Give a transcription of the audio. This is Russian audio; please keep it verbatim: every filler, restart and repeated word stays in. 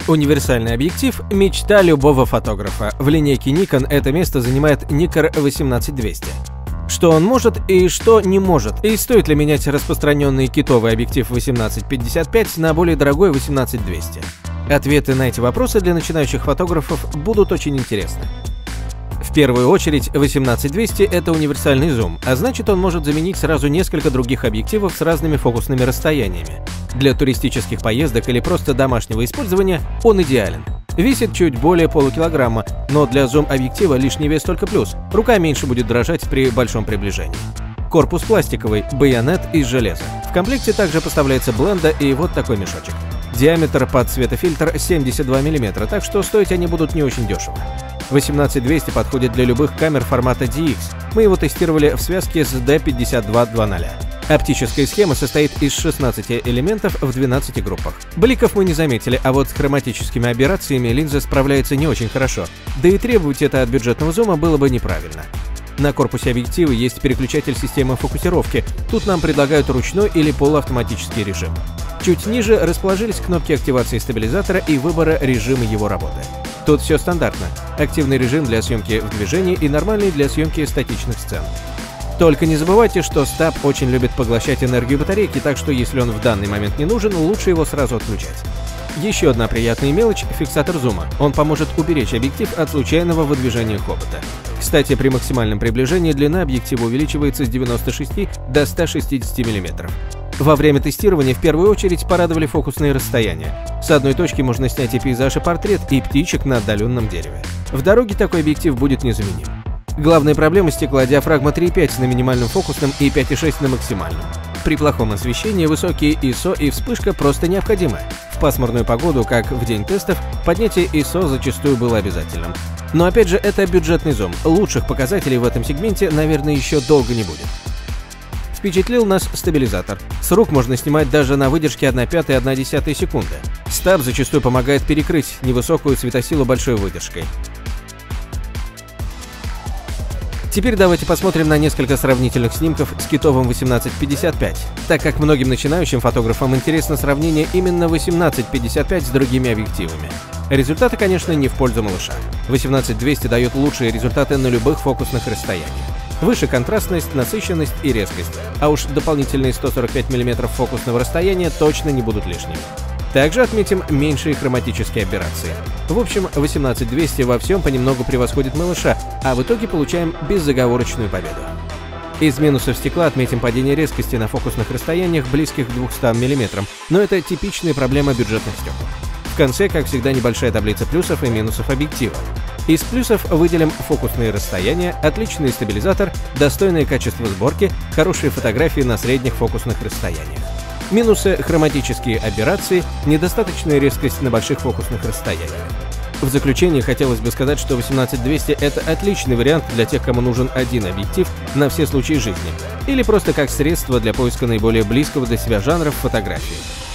Универсальный объектив – мечта любого фотографа. В линейке Nikon это место занимает Nikkor восемнадцать двести. Что он может и что не может, и стоит ли менять распространенный китовый объектив восемнадцать пятьдесят пять на более дорогой восемнадцать двести? Ответы на эти вопросы для начинающих фотографов будут очень интересны. В первую очередь, восемнадцать двести – это универсальный зум, а значит, он может заменить сразу несколько других объективов с разными фокусными расстояниями. Для туристических поездок или просто домашнего использования он идеален. Весит чуть более полукилограмма, но для зум-объектива лишний вес только плюс. Рука меньше будет дрожать при большом приближении. Корпус пластиковый, байонет из железа. В комплекте также поставляется бленда и вот такой мешочек. Диаметр под светофильтр семьдесят два миллиметра, так что стоить они будут не очень дешево. восемнадцать двести подходит для любых камер формата ди икс. Мы его тестировали в связке с ди пятьдесят два двадцать. Оптическая схема состоит из шестнадцати элементов в двенадцати группах. Бликов мы не заметили, а вот с хроматическими аберрациями линза справляется не очень хорошо. Да и требовать это от бюджетного зума было бы неправильно. На корпусе объектива есть переключатель системы фокусировки. Тут нам предлагают ручной или полуавтоматический режим. Чуть ниже расположились кнопки активации стабилизатора и выбора режима его работы. Тут все стандартно. Активный режим для съемки в движении и нормальный для съемки статичных сцен. Только не забывайте, что стаб очень любит поглощать энергию батарейки, так что если он в данный момент не нужен, лучше его сразу отключать. Еще одна приятная мелочь – фиксатор зума. Он поможет уберечь объектив от случайного выдвижения хобота. Кстати, при максимальном приближении длина объектива увеличивается с девяноста шести до ста шестидесяти миллиметров. Во время тестирования в первую очередь порадовали фокусные расстояния. С одной точки можно снять и пейзаж, и портрет, и птичек на отдаленном дереве. В дороге такой объектив будет незаменим. Главная проблема стекла – диафрагма три и пять на минимальном фокусном и пять и шесть на максимальном. При плохом освещении высокие ай эс о и вспышка просто необходимы. В пасмурную погоду, как в день тестов, поднятие ай эс о зачастую было обязательным. Но опять же, это бюджетный зум. Лучших показателей в этом сегменте, наверное, еще долго не будет. Впечатлил нас стабилизатор. С рук можно снимать даже на выдержке одна пятая — одна десятая секунды. Стаб зачастую помогает перекрыть невысокую светосилу большой выдержкой. Теперь давайте посмотрим на несколько сравнительных снимков с китовым восемнадцать пятьдесят пять, так как многим начинающим фотографам интересно сравнение именно восемнадцать пятьдесят пять с другими объективами. Результаты, конечно, не в пользу малыша. восемнадцать двести дает лучшие результаты на любых фокусных расстояниях. Выше контрастность, насыщенность и резкость, а уж дополнительные сто сорок пять миллиметров фокусного расстояния точно не будут лишними. Также отметим меньшие хроматические аберрации. В общем, восемнадцать двести во всем понемногу превосходит малыша, а в итоге получаем безоговорочную победу. Из минусов стекла отметим падение резкости на фокусных расстояниях, близких к двухстам миллиметрам, но это типичная проблема бюджетных стекол. В конце, как всегда, небольшая таблица плюсов и минусов объектива. Из плюсов выделим фокусные расстояния, отличный стабилизатор, достойное качество сборки, хорошие фотографии на средних фокусных расстояниях. Минусы – хроматические аберрации, недостаточная резкость на больших фокусных расстояниях. В заключение хотелось бы сказать, что восемнадцать двести – это отличный вариант для тех, кому нужен один объектив на все случаи жизни, или просто как средство для поиска наиболее близкого для себя жанра в фотографии.